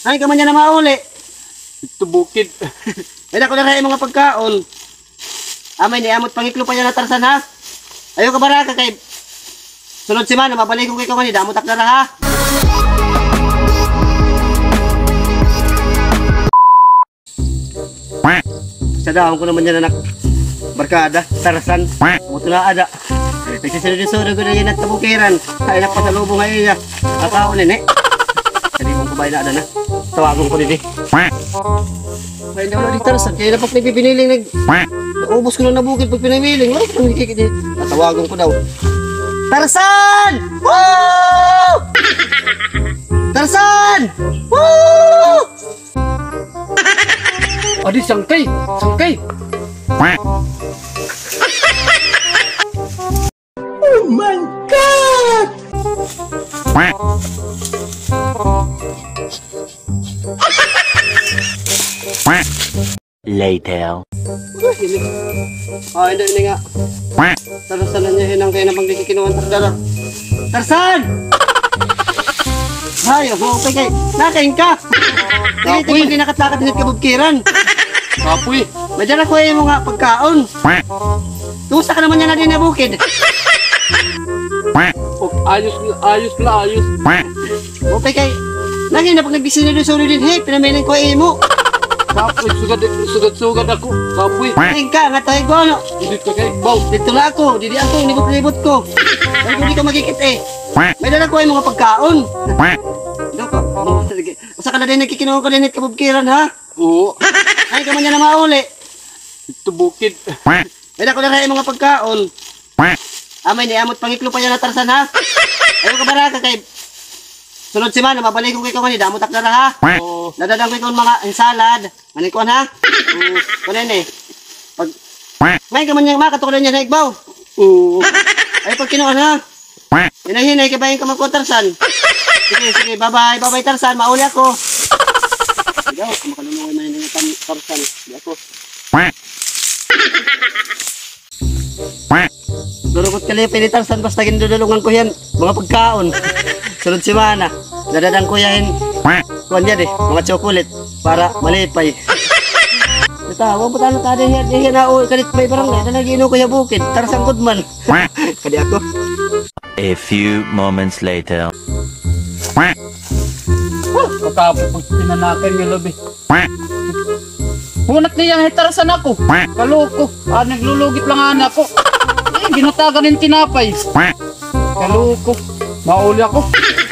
Ay ka man niya na mauli. Ito bukid. Ay ako na rin mga pagkaon. Amay ni amot pangiklo pa niya na Tarzan ha. Ayaw ka baraka kay sunod si Mano, mabalik ko kay kamani, damot ak na ha. Sa dahon ko naman yan anak barkada, Tarzan, buto na ada. Nagsisunod-sunod ko na yan at kabukiran. Ay nagpasalubong nga iya. Kakao nene. Sabi mong kubay na ada na. Tawagon ko nini. Ay na wala di Tarzan, kaya na pag nagpipiniling naubos ko na nabukid pag pinamiling. Wala ko nang ikikit. Tawagon ko daw. Tarzan! Woo! Tarzan! Woo! Adi sangkay, sangkay. Oh my God! Later. Hindi nga. Tarzan na niya hinang kayo na pang dikikinuhan Tarzan. Tarzan! Hay, okay kay. Nakain ka. Dito mo din nakatakat din kabubkiran. Kapoy. May dala ko yung mga pagkaon. Tusa ka naman yan na din na bukid. Ayos, ayos pala, ayos. Okay kay. Lagi na pag nagbisinilo-sulo din, hey, pinaminin ko mo. Kapoy, sugad ako. Kapoy. Nakain ka, nga tayo ko, ano? Dito kay Baw. Dito na ako, didi ako, libot-libot ko. Dahil kung di ka magkikit eh. May dala ko yung mga pagkaon. Doko, usa ka na din nagkikinuha ko din kabubkiran ha? Oo. Ay ka man niya na mauli. Ito bukid. Ay ako na rin mga pagkaon. Amay ni amot pangiklo pa niya na Tarzan ha? Ayaw ka baraka kay sunod si Mano, mabalik ko kay kamani, damot ak na ha? Oo. Nadadang ko yung mga ensalad. Manikuan ha? Kunin eh. Pag may ka man niya makatuloy niya na igbaw. Oo. Ay pag kinuha ha? Hinahinay ka ba yung kamagko Tarzan? Sige, bye-bye, Tarzan, mauli ako. Sige, makalunungan na yung Tarzan. Sige ako. Durukot kalipin ni Tarzan, basta ginudulungan ko yan. Mga pagkaon. Sunod si Mana. Nadadang ko yan. Kuhan yan eh, mga chocolate. Para malipay. Natawa po tayo tayo yan na kalit may barangay. Nalagino ko yung bukid. Tarzan Goodman. Kadi ako. A few moments later. Katapos pinanakin yung labi. Hunat niya yung Tarzan ako. Kaloko. Naglulugit lang anak ko. Ginatagan yung tinapay. Kaloko. Mauli ako.